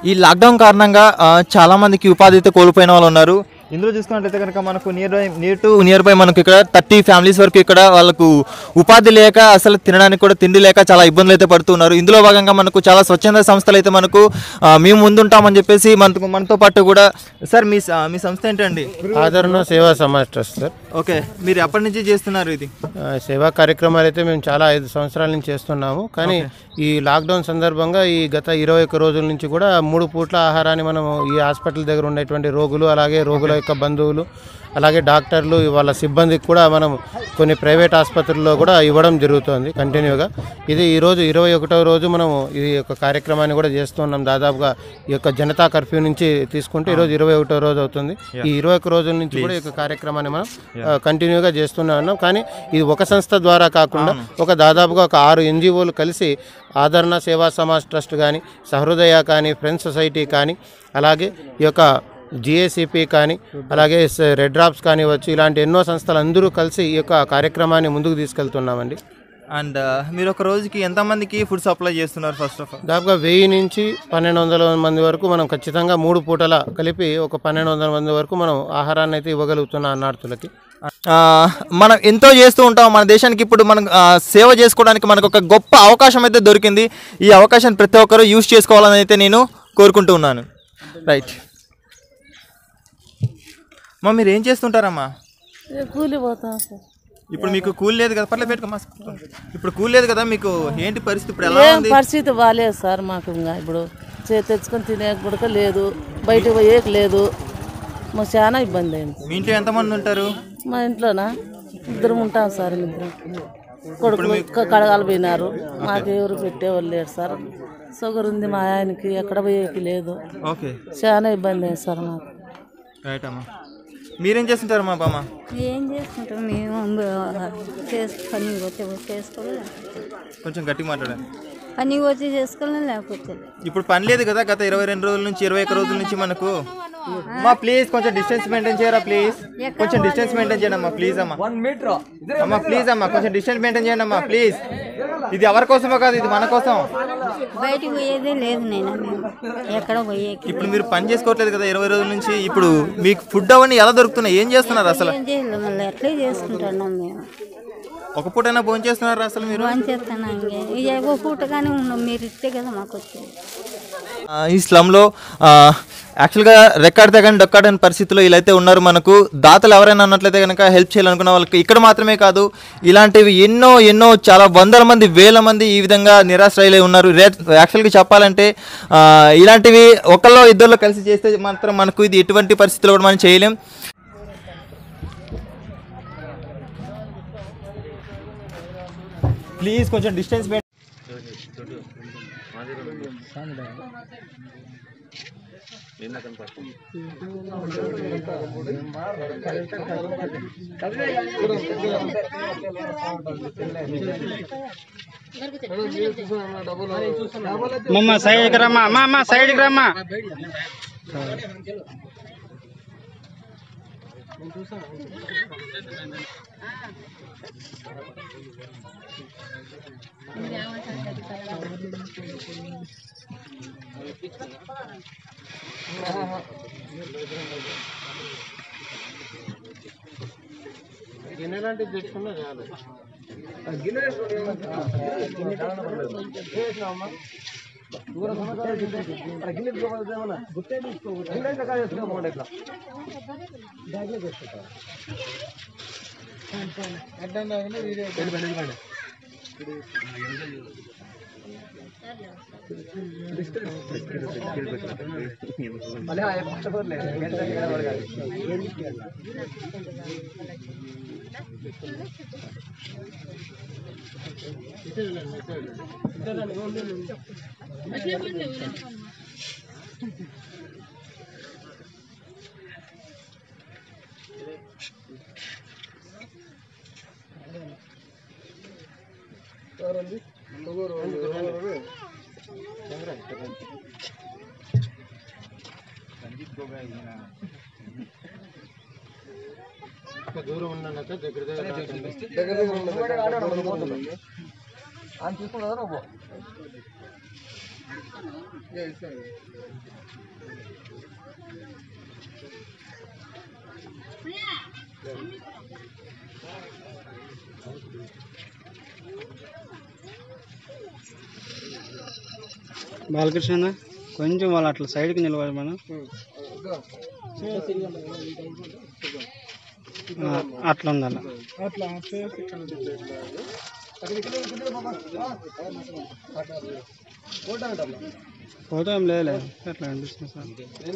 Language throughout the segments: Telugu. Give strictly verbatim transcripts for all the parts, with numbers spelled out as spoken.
ఈ లాక్డౌన్ కారణంగా చాలా మందికి ఉపాధి అయితే కోల్పోయిన వాళ్ళు ఉన్నారు. ఇందులో చూసుకున్నట్లయితే కనుక మనకు near by near to near by మనకు ఇక్కడ థర్టీ ఫ్యామిలీస్ వరకు ఇక్కడ వాళ్ళకు ఉపాధి లేక అసలు తినడానికి కూడా తిండి లేక చాలా ఇబ్బందులు అయితే పడుతున్నారు. ఇందులో భాగంగా మనకు చాలా స్వచ్ఛంద సంస్థలు అయితే మనకు మేము ముందుంటామని చెప్పేసి మనకు మనతో పాటు కూడా సార్ మీ మీ సంస్థ ఏంటండి? ఆదరణ సేవా సమాజ్ ట్రస్ట్ సార్. ఓకే, మీరు ఎప్పటి నుంచి చేస్తున్నారు ఇది సేవా కార్యక్రమాలు? అయితే మేము చాలా ఐదు సంవత్సరాల నుంచి చేస్తున్నాము. కానీ ఈ లాక్డౌన్ సందర్భంగా ఈ గత ఇరవై ఒక్క రోజుల నుంచి కూడా మూడు పూట్ల ఆహారాన్ని మనం ఈ హాస్పిటల్ దగ్గర ఉండేటువంటి రోగులు, అలాగే రోగుల యొక్క బంధువులు, అలాగే డాక్టర్లు, వాళ్ళ సిబ్బందికి కూడా మనం కొన్ని ప్రైవేట్ ఆసుపత్రుల్లో కూడా ఇవ్వడం జరుగుతుంది కంటిన్యూగా. ఇది ఈరోజు ఇరవై ఒకటవ రోజు మనం ఈ యొక్క కార్యక్రమాన్ని కూడా చేస్తున్నాం. దాదాపుగా ఈ యొక్క జనతా కర్ఫ్యూ నుంచి తీసుకుంటే ఈరోజు ఇరవై ఒకటవ రోజు అవుతుంది. ఈ ఇరవై ఒక్క రోజుల నుంచి కూడా ఈ యొక్క కార్యక్రమాన్ని మనం కంటిన్యూగా చేస్తూనే ఉన్నాం. కానీ ఇది ఒక సంస్థ ద్వారా కాకుండా ఒక దాదాపుగా ఒక ఆరు ఎన్జిఓలు కలిసి ఆదరణ సేవా సమాజ్ ట్రస్ట్ కానీ, సహృదయ కానీ, ఫ్రెండ్స్ సొసైటీ కానీ, అలాగే ఈ యొక్క జిఏసిపి కానీ, అలాగే రెడ్ డ్రాప్స్ కానీ వచ్చి ఇలాంటి ఎన్నో సంస్థలు అందరూ కలిసి ఈ యొక్క కార్యక్రమాన్ని ముందుకు తీసుకెళ్తున్నామండి. అండ్ మీరు ఒక రోజుకి ఎంతమందికి ఫుడ్ సప్లై చేస్తున్నారు? ఫస్ట్ ఆఫ్ ఆల్ దాదాపుగా వెయ్యి నుంచి పన్నెండు వందల మంది వరకు మనం ఖచ్చితంగా మూడు పూటల కలిపి ఒక పన్నెండు వందల మంది వరకు మనం ఆహారాన్ని అయితే ఇవ్వగలుగుతున్నాం అన్నార్థులకి. మనం ఎంతో చేస్తూ ఉంటాం మన దేశానికి. ఇప్పుడు మనం సేవ చేసుకోవడానికి మనకు ఒక గొప్ప అవకాశం అయితే దొరికింది. ఈ అవకాశాన్ని ప్రతి ఒక్కరూ యూజ్ చేసుకోవాలని అయితే నేను కోరుకుంటూ ఉన్నాను. రైట్ మా, మీరు ఏం చేస్తుంటారమ్మా? కూలి పోతాం సార్. ఇప్పుడు మీకు కూలి లేదు కదా, పర్లేదు పెట్టుకోమా. ఇప్పుడు కూలి లేదు కదా, మీకు ఏంటి పరిస్థితి? ఇప్పుడు ఎలా ఉంది పరిస్థితి? బాగాలేదు సార్ మాకు. ఇంకా ఇప్పుడు తెచ్చుకొని తినే కూడా లేదు, బయటకు పోయేకి లేదు. మాకు చాలా ఇబ్బంది అయింది. మీ ఇంట్లో ఎంతమంది ఉంటారు? మా ఇంట్లోనా ఇద్దరు ఉంటాం సార్. ఇద్దరు కొడుకులు కడగాలు పోయినారు. మాకు ఎవరు పెట్టేవాళ్ళు లేరు సార్. షుగర్ ఉంది మా ఆయనకి, ఎక్కడ పోయేకి లేదు. ఓకే, చాలా ఇబ్బంది అయింది సార్ మాకు. రైట్ అమ్మా. మీరేం చేస్తుంటారు మా బామ్మ? ఏం చేసుకుంటాం మేము, పని వచ్చి చేసుకోవాలి. కొంచెం గట్టిగా మాట్లాడండి. పని వచ్చి చేసుకోవాలి, లేకపోతే ఇప్పుడు పని లేదు కదా గత ఇరవై రెండు రోజుల నుంచి ఇరవై ఒక్క రోజుల నుంచి మనకు. మా ప్లీజ్ కొంచెం డిస్టెన్స్ మెయింటైన్ చేయరా ప్లీజ్. కొంచెం డిస్టెన్స్ మెయింటైన్ చేయండి అమ్మా ప్లీజ్ అమ్మా. అమ్మా ప్లీజ్ అమ్మా కొంచెం డిస్టెన్స్ మెయింటైన్ చేయండి అమ్మా ప్లీజ్. ఇది ఎవరి కోసమో కాదు, ఇది మన కోసం. బయటికి పోయేదే లేదు నేను, ఎక్కడ పోయే. ఇప్పుడు మీరు పని చేసుకోవట్లేదు కదా ఇరవై రోజుల నుంచి. ఇప్పుడు మీకు ఫుడ్ అవన్నీ ఎలా దొరుకుతున్నాయి? ఏం చేస్తున్నారు అసలు? ఏం చేయలేదు, మళ్ళీ ఎట్లే చేసుకుంటున్నాం మేము. ఒక పూటైనా భోజనం చేస్తున్నారు అసలు మీరు? భోజనం చేస్తాను, ఒక పూటగానే ఉన్నాం. మీరు ఇస్తే కదా మాకు వచ్చేది. ఈ స్లమ్లో యాక్చువల్గా రెక్కాడితే కానీ డొక్కాడని పరిస్థితిలో ఇలా అయితే ఉన్నారు. మనకు దాతలు ఎవరైనా ఉన్నట్లయితే కనుక హెల్ప్ చేయాలనుకున్న వాళ్ళకి ఇక్కడ మాత్రమే కాదు, ఇలాంటివి ఎన్నో ఎన్నో చాలా వందల మంది వేల మంది ఈ విధంగా నిరాశ్రయులై ఉన్నారు. యాక్చువల్గా చెప్పాలంటే ఇలాంటివి ఒకళ్ళో ఇద్దరిలో కలిసి చేస్తే మాత్రం మనకు ఇది ఎటువంటి పరిస్థితుల్లో కూడా మనం చేయలేం. ప్లీజ్ కొంచెం డిస్టెన్స్ మెయింటైన్. మమ్మ సైడ్కి రమ్మా, అమ్మ అమ్మ సైడ్కి రమ్మా. గిన్నెలాంటివి తెచ్చుకున్నా చాలు. దూరం ఉన్నాక దగ్గర దగ్గర దగ్గర బాలకృష్ణ కొంచెం వాళ్ళు అట్లా సైడ్కి నిలబడి మనం అట్లా ఉండాలి. ఫోటో ఏం లేదు అట్లా అనిపిస్తుంది సార్.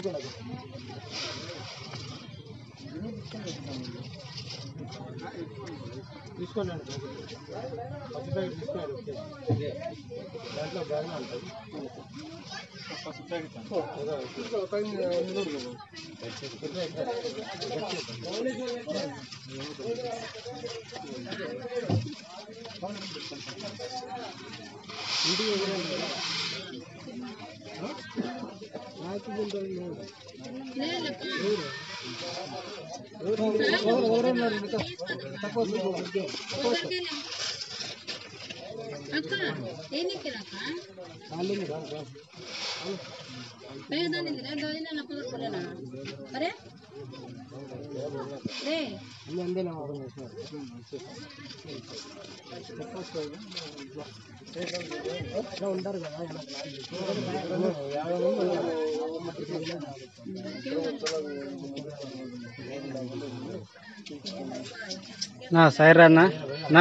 నా సైడ్ అన్న నా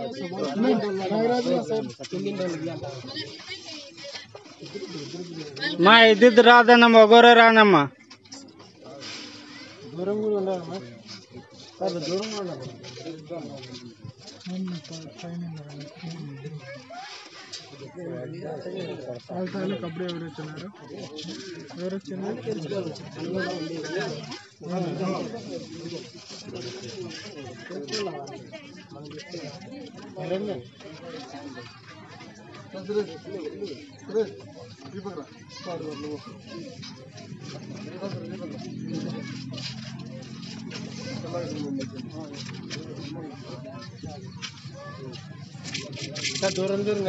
మా ఇద్దరు రాదన్నమ్మ ఒకరే రానమ్మా. దూరం కూడా ఉండాలమ్మా, దూరం కూడా ఉండాలి. కబడ్డీ ఎవరు వచ్చినారు ఎవరు వచ్చింది దూరం దూరం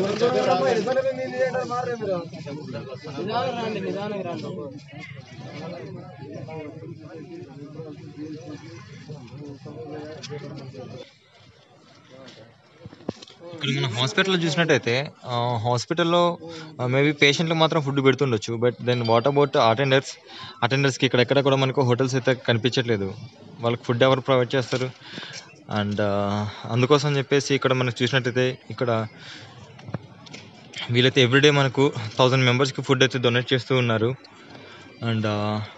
ఇక్కడ మనం హాస్పిటల్లో చూసినట్టయితే హాస్పిటల్లో మేబీ పేషెంట్లకు మాత్రం ఫుడ్ పెడుతుండొచ్చు. But then what about attenders అటెండర్స్కి ఇక్కడ ఎక్కడ కూడా మనకు హోటల్స్ అయితే కనిపించట్లేదు. వాళ్ళకి ఫుడ్ ఎవరు ప్రొవైడ్ చేస్తారు? అండ్ అందుకోసం చెప్పేసి ఇక్కడ మనకు చూసినట్టయితే ఇక్కడ వీళ్ళైతే ఎవ్రీడే మనకు థౌజండ్ మెంబర్స్కి ఫుడ్ అయితే డొనేట్ చేస్తూ ఉన్నారు. అండ్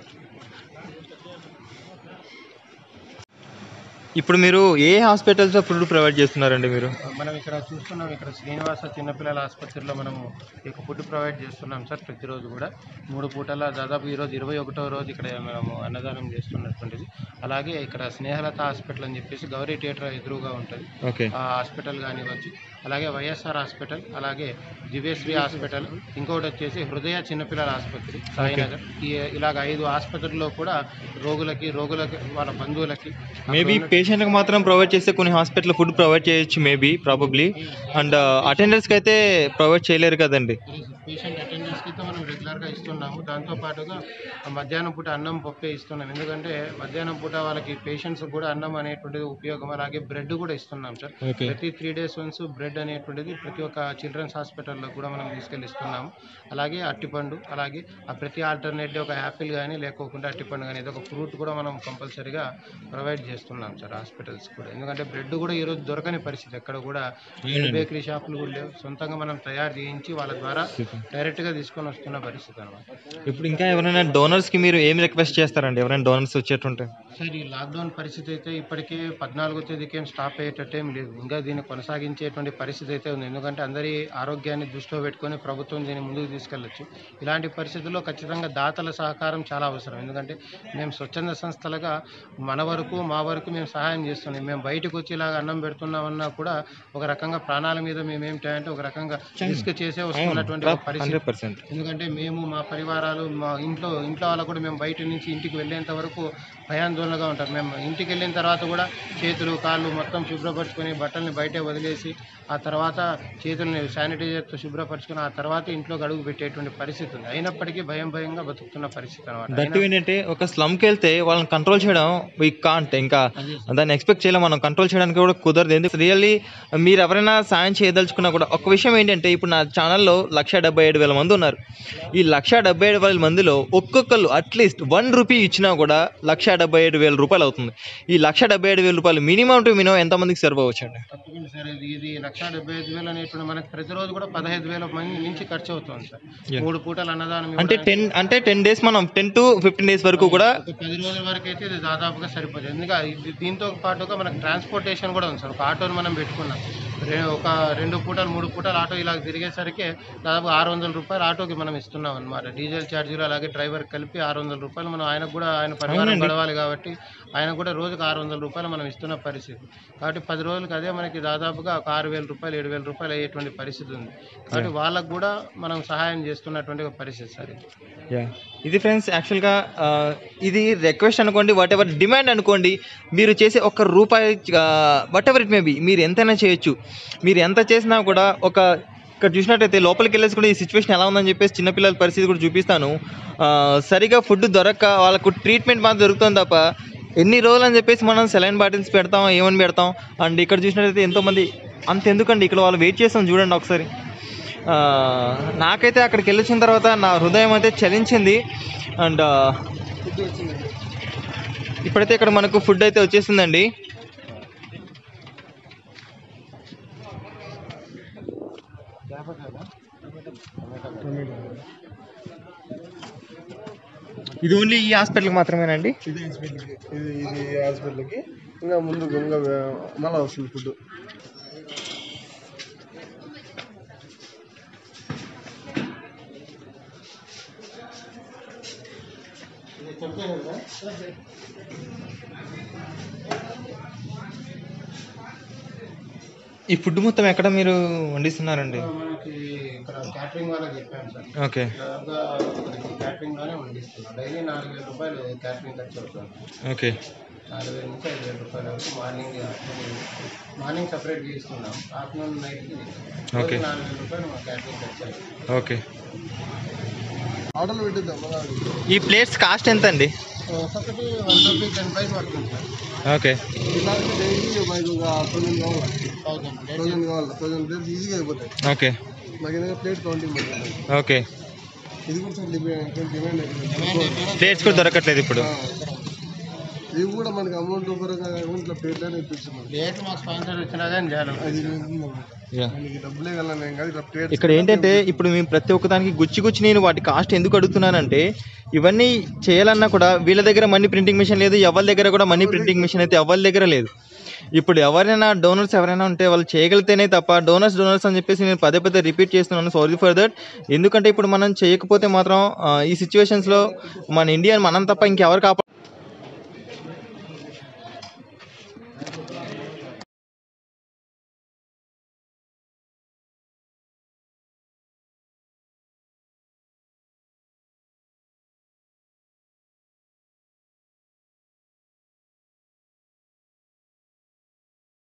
ఇప్పుడు మీరు ఏ హాస్పిటల్స్లో ఫుడ్ ప్రొవైడ్ చేస్తున్నారండి? మీరు మనం ఇక్కడ చూస్తున్నాం, ఇక్కడ శ్రీనివాస చిన్నపిల్లల ఆసుపత్రిలో మనము ఇక ఫుడ్ ప్రొవైడ్ చేస్తున్నాం సార్. ప్రతిరోజు కూడా మూడు పూటల దాదాపు ఈరోజు ఇరవై ఒకటో రోజు ఇక్కడ మనము అన్నదానం చేస్తున్నటువంటిది. అలాగే ఇక్కడ స్నేహలత హాస్పిటల్ అని చెప్పేసి గౌరీ థియేటర్ ఎదురుగా ఉంటుంది, ఓకే ఆ హాస్పిటల్ కానివ్వచ్చు. అలాగే వైఎస్ఆర్ హాస్పిటల్, అలాగే దివ్యశ్రీ హాస్పిటల్, ఇంకొకటి వచ్చేసి హృదయ చిన్నపిల్లల ఆసుపత్రి సాయినగర్. ఈ ఇలాగ ఐదు ఆసుపత్రుల్లో కూడా రోగులకి రోగులకి వాళ్ళ బంధువులకి మేబీ పేషెంట్కి మాత్రం ప్రొవైడ్ చేస్తే కొన్ని హాస్పిటల్ ఫుడ్ ప్రొవైడ్ చేయొచ్చు మేబీ ప్రాబబ్లీ. అండ్ అటెండర్స్కి అయితే ప్రొవైడ్ చేయలేరు కదండి. పేషెంట్ అటెండెన్స్కి అయితే మనం రెగ్యులర్గా ఇస్తున్నాము. దాంతోపాటుగా మధ్యాహ్నం పూట అన్నం పప్పే ఇస్తున్నాం. ఎందుకంటే మధ్యాహ్నం పూట వాళ్ళకి పేషెంట్స్ కూడా అన్నం అనేటువంటిది ఉపయోగం. అలాగే బ్రెడ్ కూడా ఇస్తున్నాం సార్. ప్రతి త్రీ డేస్ వన్స్ బ్రెడ్ అనేటువంటిది ప్రతి ఒక్క చిల్డ్రన్స్ హాస్పిటల్లో కూడా మనం తీసుకెళ్ళి ఇస్తున్నాము. అలాగే అట్టిపండు, అలాగే ఆ ప్రతి ఆల్టర్నేట్ ఒక యాపిల్ కానీ లేకోకుండా అట్టిపండు కానీ ఏదో ఒక ఫ్రూట్ కూడా మనం కంపల్సరీగా ప్రొవైడ్ చేస్తున్నాం సార్ హాస్పిటల్స్ కూడా. ఎందుకంటే బ్రెడ్ కూడా ఈరోజు దొరకని పరిస్థితి, ఎక్కడ కూడా బేకరీ షాపులు కూడా లేవు. సొంతంగా మనం తయారు చేయించి వాళ్ళ ద్వారా డైరెక్ట్గా తీసుకొని వస్తున్న పరిస్థితి అనమాట. ఇప్పుడు ఇంకా ఎవరైనా డోనర్స్కి మీరు ఏం రిక్వెస్ట్ చేస్తారండి? ఎవరైనా డోనర్స్ వచ్చేటుంటే సార్, ఈ లాక్డౌన్ పరిస్థితి అయితే ఇప్పటికే పద్నాలుగో తేదీకి ఏం స్టాప్ అయ్యేటట్టేం లేదు. ఇంకా దీన్ని కొనసాగించేటువంటి పరిస్థితి అయితే ఉంది. ఎందుకంటే అందరి ఆరోగ్యాన్ని దృష్టిలో పెట్టుకొని ప్రభుత్వం దీన్ని ముందుకు తీసుకెళ్లొచ్చు. ఇలాంటి పరిస్థితుల్లో ఖచ్చితంగా దాతల సహకారం చాలా అవసరం. ఎందుకంటే మేము స్వచ్ఛంద సంస్థలుగా మన వరకు మా వరకు మేము సహాయం చేస్తున్నాం. మేము బయటకు వచ్చి ఇలాగ అన్నం పెడుతున్నామన్నా కూడా ఒక రకంగా ప్రాణాల మీద మేము ఏమిటంటే ఒక రకంగా రిస్క్ చేసే వస్తున్నటువంటి పరిస్థితి. ఎందుకంటే మేము మా పరివారాలు మా ఇంట్లో ఇంట్లో వాళ్ళకు కూడా మేము బయట నుంచి ఇంటికి వెళ్ళేంత వరకు భయాందోళనగా ఉంటారు. మేము ఇంటికి వెళ్ళిన తర్వాత కూడా చేతులు కాళ్ళు మొత్తం శుభ్రపరచుకొని బట్టల్ని బయటే వదిలేసి ఆ తర్వాత చేతుల్ని శానిటైజర్తో శుభ్రపరచుకొని ఆ తర్వాత ఇంట్లో గడుగు పెట్టేటువంటి పరిస్థితి ఉంది. అయినప్పటికీ భయం భయంగా బతుకుతున్న పరిస్థితి అనమాట. దట్టు ఏంటంటే ఒక స్లమ్కి వెళ్తే వాళ్ళని కంట్రోల్ చేయడం వీ కాంట్, ఇంకా దాన్ని ఎక్స్పెక్ట్ చేయలేం, మనం కంట్రోల్ చేయడానికి కూడా కుదరదు. ఎందుకు రియల్లీ మీరు ఎవరైనా సాయం చేయదలుచుకున్నా కూడా ఒక విషయం ఏంటంటే, ఇప్పుడు నా ఛానల్లో లక్ష డెబ్బై ఏడు వేల మంది ఉన్నారు. ఈ లక్ష డెబ్బై ఏడు వేల మందిలో ఒక్కొక్కరు అట్లీస్ట్ వన్ రూపీ ఇచ్చినా కూడా లక్ష డెబ్బై ఏడు వేల రూపాయలు అవుతుంది. ఈ లక్ష డెబ్బై ఏడు వేల రూపాయలు మినిమం టు మినిమం ఎంతమందికి సర్వ్ అవ్వచ్చు అండి? తప్పకుండా సార్, ఇది ఇది లక్ష డెబ్బై ఐదు వేలు అనేటువంటి మనకి ప్రతిరోజు కూడా పదహైదు వేల మంది నుంచి ఖర్చు అవుతుంది సార్. మూడు పూటలు అన్నదానం అంటే టెన్ అంటే టెన్ డేస్ మనం టెన్ టు ఫిఫ్టీన్ డేస్ వరకు కూడా ఒక పది రోజుల వరకు అయితే ఇది దాదాపుగా సరిపోతుంది. ఎందుకంటే ఇది దీంతో పాటుగా మనకు ట్రాన్స్పోర్టేషన్ కూడా ఉంది సార్. ఒక ఆటోని మనం పెట్టుకున్నాం, ఒక రెండు పూటలు మూడు పూటలు ఆటో ఇలా తిరిగేసరికి దాదాపు ఆరు వందల రూపాయలు ఆటోకి మనం ఇస్తున్నాం అనమాట. డీజిల్ ఛార్జీలు అలాగే డ్రైవర్ కలిపి ఆరు వందల రూపాయలు మనం ఆయనకు కూడా ఆయన పరిమాణం గడవాలి కాబట్టి ఆయన కూడా రోజుకు ఆరు వందల రూపాయలు మనం ఇస్తున్న పరిస్థితి. కాబట్టి పది రోజులకి అదే మనకి దాదాపుగా ఒక ఆరు వేల రూపాయలు ఏడు వేల రూపాయలు అయ్యేటువంటి పరిస్థితి ఉంది. కాబట్టి వాళ్ళకు కూడా మనం సహాయం చేస్తున్నటువంటి ఒక పరిస్థితి సార్. ఇది ఫ్రెండ్స్ యాక్చువల్గా ఇది రిక్వెస్ట్ అనుకోండి, వాట్ ఎవర్ డిమాండ్ అనుకోండి, మీరు చేసే ఒక్క రూపాయి whatever it may be, మీరు ఎంతైనా చేయొచ్చు. మీరు ఎంత చేసినా కూడా ఒక ఇక్కడ చూసినట్టయితే లోపలికి వెళ్ళేసి కూడా ఈ సిచ్యువేషన్ ఎలా ఉందని చెప్పేసి చిన్నపిల్లల పరిస్థితి కూడా చూపిస్తాను. సరిగా ఫుడ్ దొరక్క వాళ్ళకు ట్రీట్మెంట్ మాత్రం దొరుకుతుంది తప్ప ఎన్ని రోజులు అని చెప్పేసి మనం సెలైన్ బాటిల్స్ పెడతాం, ఏమని పెడతాం. అండ్ ఇక్కడ చూసినట్టయితే ఎంతోమంది అంతెందుకండి ఇక్కడ వాళ్ళు వెయిట్ చేస్తాం చూడండి ఒకసారి. నాకైతే అక్కడికి వెళ్ళొచ్చిన తర్వాత నా హృదయం అయితే చలించింది. అండ్ ఇప్పుడైతే ఇక్కడ మనకు ఫుడ్ అయితే వచ్చేసిందండి. ఇది ఓన్లీ ఈ హాస్పిటల్కి మాత్రమేనండి? ఇది హాస్పిటల్కి ఇది ఇది హాస్పిటల్కి ఇంకా ముందు ఇంకా మళ్ళీ వస్తుంది ఫుడ్. ఈ ఫుడ్ మొత్తం ఎక్కడ మీరు వండిస్తున్నారండి? మనకి ఇక్కడ క్యాటరింగ్ వాళ్ళకి చెప్పాను సార్. ఓకే, క్యాటరింగ్ లోనే వండిస్తున్నాం. డైలీ నాలుగు వేల రూపాయలు క్యాటరింగ్ ఖర్చు అవుతుంది. ఓకే, నాలుగు వేల నుంచి ఐదు వేల రూపాయల వరకు మార్నింగ్ మార్నింగ్ సపరేట్ చేస్తున్నాం, ఆఫ్టర్నూన్ నైట్కి ఓకే నాలుగు వేల రూపాయలు మా క్యాటరింగ్ ఖర్చు. ఓకే, ఆర్డర్లు పెట్టిద్దాం. ఈ ప్లేట్స్ కాస్ట్ ఎంత అండి? ఒకటి వన్ రూపీ టెన్ పైస్ పడుతుంది సార్. ఓకే, ఇలాంటి డైలీ మాకు థౌసండ్ కావాలి, థౌసండ్ థౌసండ్ కావాలి, థౌసండ్ ప్లేట్స్ ఈజీగా అయిపోతాయి. ఓకే, మాకు ఏదైనా ప్లేట్ కౌంటింగ్ పడుతుంది. ఓకే, ఇది కూడా సార్ డిమాండ్ డిమాండ్ అయిపోయింది. ప్లేట్స్ కూడా దొరకట్లేదు ఇప్పుడు. ఇవి కూడా మనకి అమౌంట్ పరంగా ఇట్లా ప్లేట్లనే ఇప్పిస్తున్నాం. ప్లేట్ మాకు స్పాన్సర్ వచ్చినా కానీ చేయాలి. అది మనకి డబ్బులే వెళ్ళాను కాదు ఇట్లా ప్లేట్. ఇక్కడ ఏంటంటే ఇప్పుడు మేము ప్రతి ఒక్కదానికి గుచ్చి గుచ్చి నేను వాటి కాస్ట్ ఎందుకు అడుగుతున్నానంటే, ఇవన్నీ చేయాలన్నా కూడా వీళ్ళ దగ్గర మనీ ప్రింటింగ్ మిషన్ లేదు, ఎవరి దగ్గర కూడా మనీ ప్రింటింగ్ మిషన్ అయితే ఎవరి దగ్గర లేదు. ఇప్పుడు ఎవరైనా డోనర్స్ ఎవరైనా ఉంటే వాళ్ళు చేయగలితేనే తప్ప డోనర్స్ డోనర్స్ అని చెప్పేసి నేను పదే పదే రిపీట్ చేస్తున్నాను. Sorry for that. ఎందుకంటే ఇప్పుడు మనం చేయకపోతే మాత్రం ఈ సిచ్యువేషన్స్లో మన ఇండియా మనం తప్ప ఇంకెవరు కాపాడు